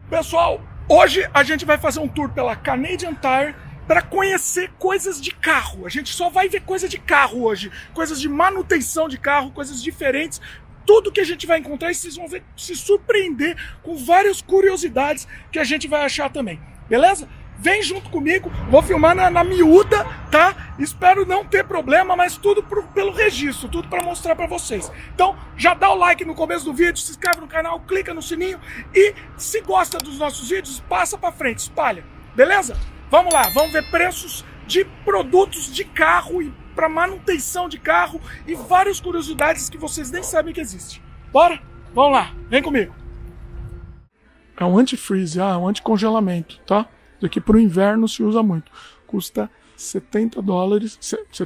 Pessoal, hoje a gente vai fazer um tour pela Canadian Tire para conhecer coisas de carro. A gente só vai ver coisa de carro hoje, coisas de manutenção de carro, coisas diferentes. Tudo que a gente vai encontrar e vocês vão ver, se surpreender com várias curiosidades que a gente vai achar também. Beleza? Vem junto comigo, vou filmar na miúda, tá? Espero não ter problema, mas tudo pelo registro, tudo para mostrar para vocês. Então, já dá o like no começo do vídeo, se inscreve no canal, clica no sininho e se gosta dos nossos vídeos, passa para frente, espalha. Beleza? Vamos lá, vamos ver preços de produtos de carro e para manutenção de carro e várias curiosidades que vocês nem sabem que existem. Bora? Vamos lá, vem comigo. É um antifreeze, um anticongelamento, tá? Isso aqui para o inverno se usa muito. Custa 7 dólares,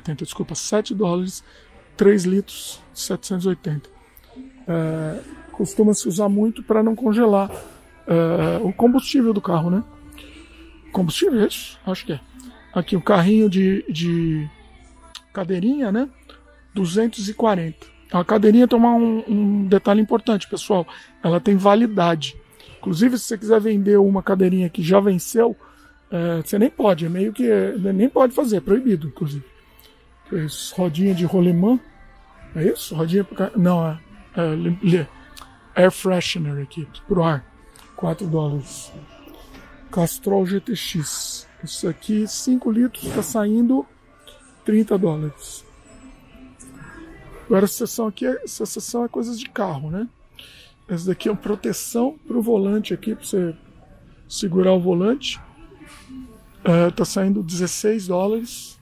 3 litros, 780. Costuma se usar muito para não congelar o combustível do carro, né? Combustível, é isso? Acho que é. Aqui o carrinho de cadeirinha, né? 240. A cadeirinha tem um detalhe importante, pessoal. Ela tem validade. Inclusive, se você quiser vender uma cadeirinha que já venceu, você nem pode, nem pode fazer, é proibido, inclusive. Rodinha de rolemã, é isso? Rodinha para não, air freshener aqui, pro ar, 4 dólares. Castrol GTX, isso aqui 5 litros, está saindo 30 dólares. Agora essa seção é coisas de carro, né? Essa daqui é uma proteção para o volante aqui, para você segurar o volante. Tá saindo 16 dólares.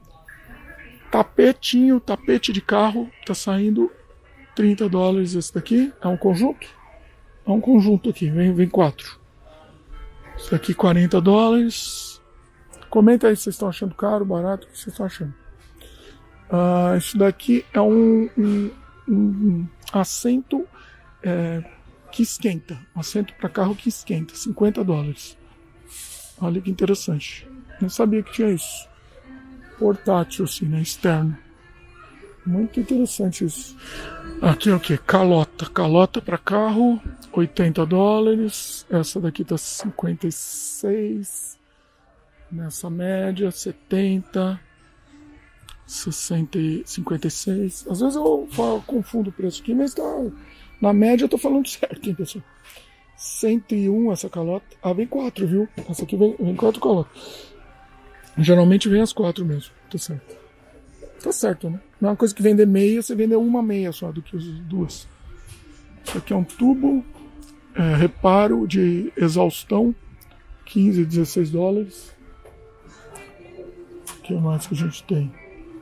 Tapete de carro, tá saindo 30 dólares esse daqui. É um conjunto? É um conjunto aqui, vem 4. Isso daqui 40 dólares. Comenta aí se vocês estão achando caro, barato, o que vocês estão achando. Isso daqui é um assento que esquenta. Um assento para carro que esquenta. 50 dólares. Olha que interessante. Não sabia que tinha isso. Portátil assim, né? Externo. Muito interessante isso. Aqui é o que? Calota. Calota para carro. 80 dólares. Essa daqui tá 56. Nessa média, 70. 60, 56. Às vezes eu confundo o preço aqui, mas tá, na média eu tô falando certo, hein, pessoal? 101 essa calota. Vem 4, viu? Essa aqui vem 4 calotas. Geralmente vem as 4 mesmo. Tá certo. Tá certo, né? Não é uma coisa que vender meia, você vender uma meia só do que as duas. Isso aqui é um tubo. Reparo de exaustão. 15, 16 dólares. O que mais que a gente tem?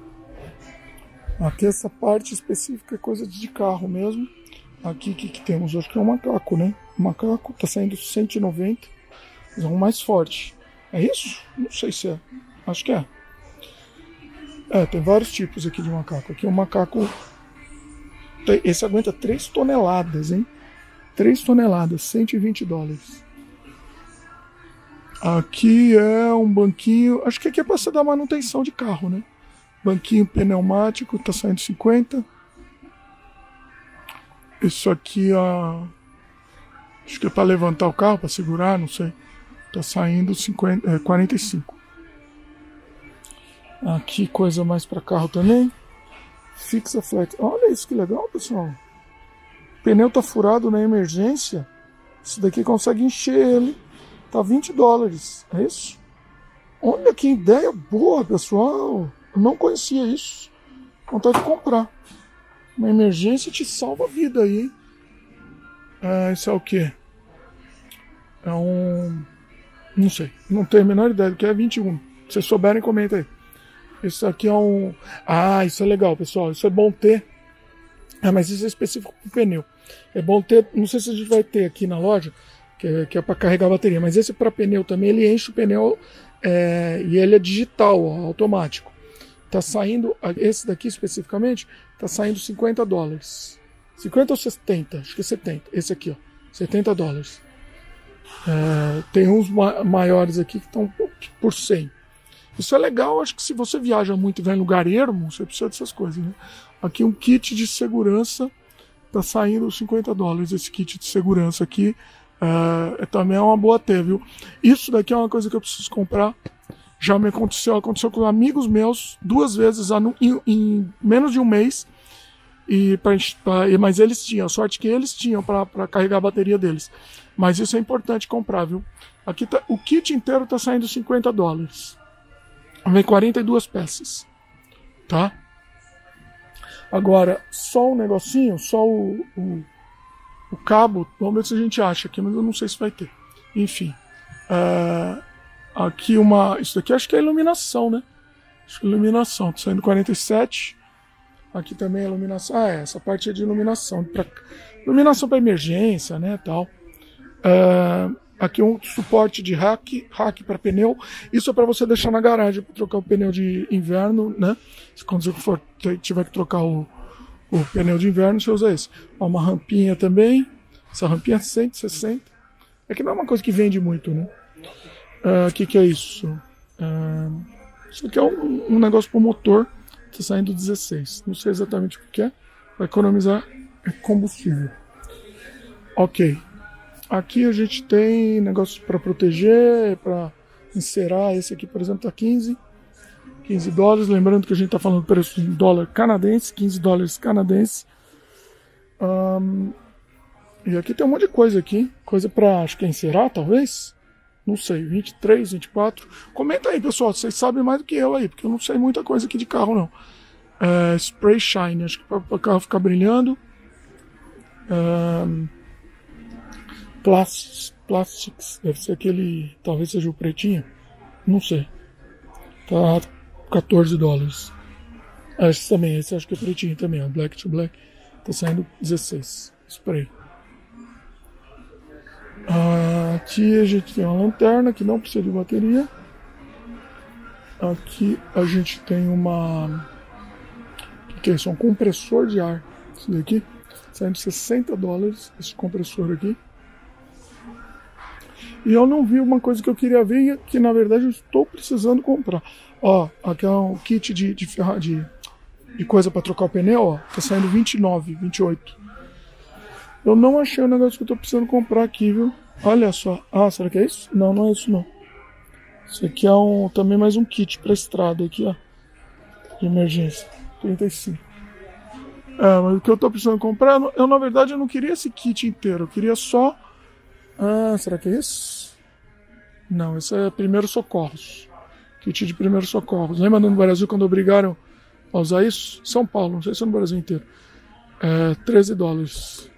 Aqui essa parte específica é coisa de carro mesmo. Aqui o que temos? Acho que é um macaco, né? O macaco tá saindo 190. Mas é um mais forte. É isso? Não sei se é. Acho que é. Tem vários tipos aqui de macaco. Aqui é um macaco... Esse aguenta 3 toneladas, hein? 3 toneladas, 120 dólares. Aqui é um banquinho... Acho que aqui é para você dar manutenção de carro, né? Banquinho pneumático, tá saindo 50. Isso aqui, acho que é para levantar o carro, para segurar, não sei. Tá saindo 45. Aqui coisa mais para carro também. Fixa flat. Olha isso que legal, pessoal. O pneu tá furado na emergência. Esse daqui consegue encher ele. Tá 20 dólares. É isso? Olha que ideia boa, pessoal. Eu não conhecia isso. Vontade de comprar. Uma emergência te salva a vida aí, hein? Isso é o quê? É um... Não sei. Não tenho a menor ideia do que é 21. Se vocês souberem, comenta aí. Isso aqui é um... isso é legal, pessoal. Isso é bom ter. Mas isso é específico para o pneu. É bom ter... Não sei se a gente vai ter aqui na loja, que é para carregar a bateria. Mas esse para pneu também, ele enche o pneu e ele é digital, automático. Tá saindo, esse daqui especificamente, tá saindo 50 dólares. 50 ou 70? Acho que é 70. Esse aqui, ó, 70 dólares. Tem uns maiores aqui que estão por 100. Isso é legal, acho que se você viaja muito e vai em lugar ermo, você precisa dessas coisas, né? Aqui um kit de segurança, tá saindo 50 dólares esse kit de segurança aqui, Também é uma boa ter, viu? Isso daqui é uma coisa que eu preciso comprar. Já me aconteceu com amigos meus 2 vezes em menos de um mês. Mas eles tinham, a sorte que eles tinham para carregar a bateria deles. Mas isso é importante comprar, viu? Aqui o kit inteiro tá saindo $50. Vem 42 peças, tá? Agora, só um negocinho, só o cabo, vamos ver se a gente acha aqui, mas eu não sei se vai ter. Enfim, aqui isso daqui acho que é iluminação, né? Acho que é iluminação, tá saindo 47. Aqui também é iluminação. Essa parte é de iluminação. Iluminação para emergência, né, tal. Aqui um suporte de rack para pneu. Isso é para você deixar na garagem para trocar o pneu de inverno, né? Quando você tiver que trocar o pneu de inverno, você usa esse. Uma rampinha também. Essa rampinha é 160. É que não é uma coisa que vende muito, né? O que é isso? Isso aqui é um negócio para o motor. Está saindo 16. Não sei exatamente o que é. Vai economizar combustível. Ok. Aqui a gente tem negócios para proteger, para encerar. Esse aqui, por exemplo, está $15. Lembrando que a gente está falando do preço em dólar canadense, $15 canadense. E aqui tem um monte de coisa aqui. Coisa para, acho que é encerar, talvez. Não sei, 23, 24. Comenta aí, pessoal, vocês sabem mais do que eu aí, porque eu não sei muita coisa aqui de carro, não. Spray Shine, acho que para o carro ficar brilhando. Plastics, deve ser aquele, talvez seja o pretinho, não sei. Tá $14. Esse também, esse acho que é pretinho também, ó, Black to Black, tá saindo 16, spray. Aqui a gente tem uma lanterna que não precisa de bateria. Aqui a gente tem o que é isso? Um compressor de ar, isso daqui, saindo $60, esse compressor aqui. E eu não vi uma coisa que eu queria ver, que na verdade eu estou precisando comprar. Ó, aqui é um kit de coisa para trocar o pneu, ó. Tá saindo 29, 28. Eu não achei o negócio que eu estou precisando comprar aqui, viu? Olha só. Será que é isso? Não, não é isso não. Isso aqui é também mais um kit para estrada aqui, ó. De emergência. 35. Mas o que eu estou precisando comprar, eu na verdade eu não queria esse kit inteiro. Eu queria só... será que é isso? Não, esse é primeiros socorros. Kit de primeiros socorros. Lembra no Brasil quando obrigaram a usar isso? São Paulo, não sei se é no Brasil inteiro. $13.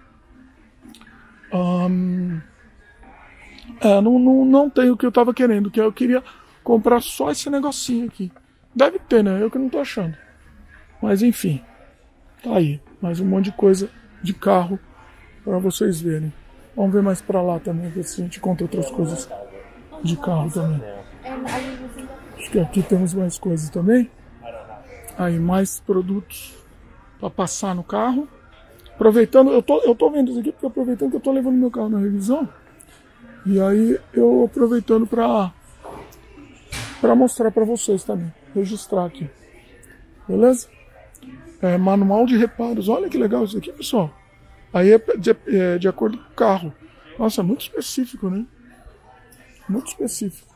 Não tem o que eu tava querendo, que eu queria comprar só esse negocinho aqui. Deve ter, né? Eu que não tô achando. Mas enfim, tá aí. Mais um monte de coisa de carro para vocês verem. Vamos ver mais pra lá também, ver se a gente encontra outras coisas de carro também. Acho que aqui temos mais coisas também. Aí, mais produtos para passar no carro. Aproveitando, eu tô vendo isso aqui porque aproveitando que eu tô levando meu carro na revisão. E aí eu aproveitando para mostrar para vocês também. Registrar aqui. Beleza? Manual de reparos. Olha que legal isso aqui, pessoal. Aí é de acordo com o carro. Nossa, muito específico, né? Muito específico.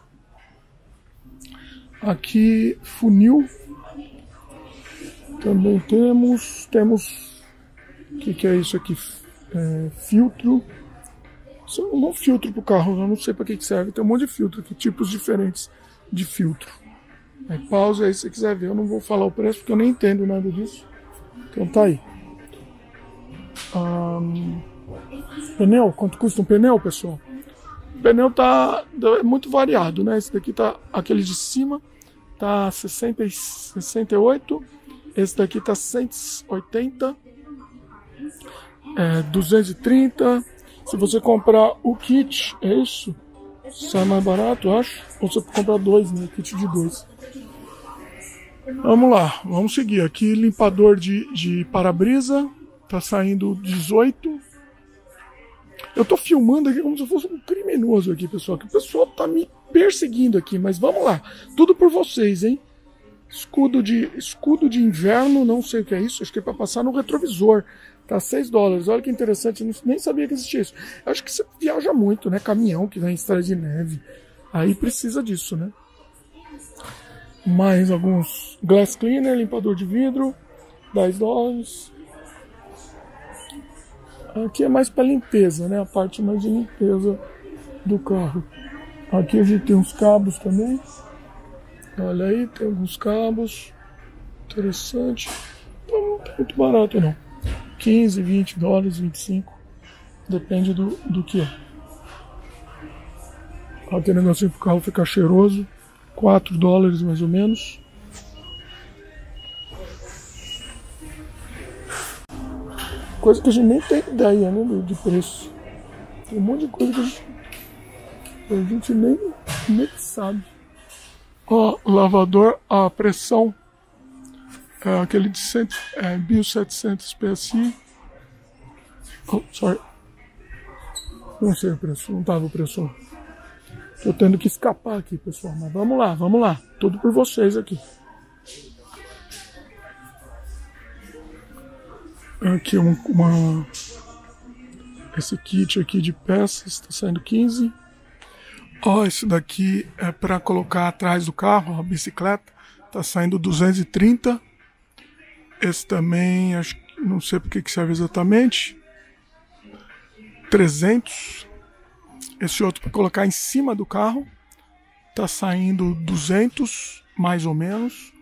Aqui, funil. Também temos... O que é isso aqui? Filtro. Isso é um filtro para o carro, eu não sei para que serve. Tem um monte de filtro aqui, tipos diferentes de filtro. Aí pausa aí se você quiser ver. Eu não vou falar o preço porque eu nem entendo nada disso. Então tá aí. Pneu, quanto custa um pneu, pessoal? O pneu tá muito variado, né? Esse daqui tá, aquele de cima tá 68, esse daqui tá 180, 230. Se você comprar o kit, é isso? Sai mais barato, eu acho. Ou você comprar 2, né? Kit de 2. Vamos lá, vamos seguir. Aqui, limpador de para-brisa. Tá saindo 18. Eu tô filmando aqui como se eu fosse um criminoso aqui, pessoal. Que o pessoal tá me perseguindo aqui. Mas vamos lá. Tudo por vocês, hein? Escudo de inverno, não sei o que é isso. Acho que é pra passar no retrovisor. Tá 6 dólares. Olha que interessante, eu nem sabia que existia isso. Eu acho que você viaja muito, né? Caminhão que vem em estrada de neve. Aí precisa disso, né? Mais alguns glass cleaner, limpador de vidro, 10 dólares. Aqui é mais para limpeza, né? A parte mais de limpeza do carro. Aqui a gente tem uns cabos também. Olha aí, tem alguns cabos. Interessante. Não tá muito barato não. 15, 20 dólares, 25. Depende do que é. Olha, tem negocinho pro carro ficar cheiroso. 4 dólares mais ou menos. Coisa que a gente nem tem ideia, né, de preço. Tem um monte de coisa que a gente nem sabe. Ó, lavador a pressão. É aquele de 1700 PSI. Oh, sorry. Não sei o preço, não tava o preço. Tô tendo que escapar aqui, pessoal. Mas vamos lá. Tudo por vocês aqui. Aqui esse kit aqui de peças, tá saindo 15. Ó, esse daqui é para colocar atrás do carro, a bicicleta, tá saindo 230. Esse também, acho que não sei porque que serve exatamente. 300. Esse outro para colocar em cima do carro, tá saindo 200, mais ou menos.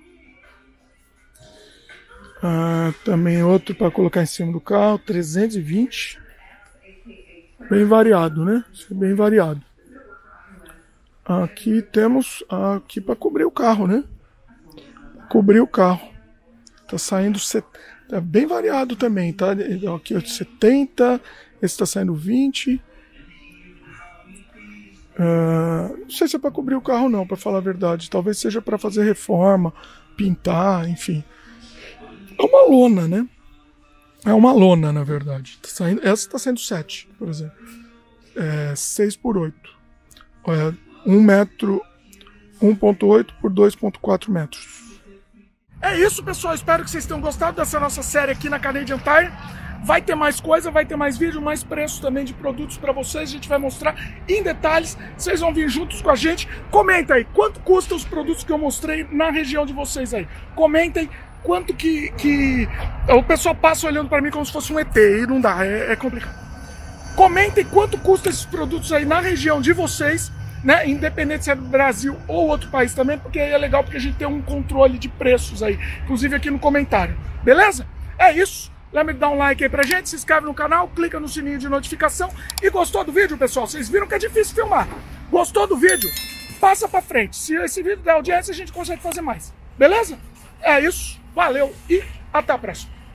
Também outro para colocar em cima do carro, 320. Bem variado, né? Bem variado. Aqui temos aqui para cobrir o carro, né? Cobrir o carro. Tá saindo tá bem variado também, tá? Aqui é 70, esse tá saindo 20. Não sei se é para cobrir o carro não, para falar a verdade. Talvez seja para fazer reforma, pintar, enfim. É uma lona, né? É uma lona, na verdade. Essa está sendo 7, por exemplo. 6 por 8. 1 metro, 1.8 por 2.4 metros. É isso, pessoal. Espero que vocês tenham gostado dessa nossa série aqui na Canadian Tire. Vai ter mais coisa, vai ter mais vídeo, mais preço também de produtos para vocês. A gente vai mostrar em detalhes. Vocês vão vir juntos com a gente. Comenta aí, quanto custam os produtos que eu mostrei na região de vocês aí. Comentem quanto que o pessoal passa olhando para mim como se fosse um ET e não dá, é complicado. Comentem quanto custam esses produtos aí na região de vocês, né? Independente se é do Brasil ou outro país também, porque aí é legal porque a gente tem um controle de preços aí, inclusive aqui no comentário. Beleza? É isso. Lembra de dar um like aí pra gente, se inscreve no canal, clica no sininho de notificação. E gostou do vídeo, pessoal? Vocês viram que é difícil filmar. Gostou do vídeo? Passa pra frente. Se esse vídeo der audiência, a gente consegue fazer mais. Beleza? É isso. Valeu e até a próxima.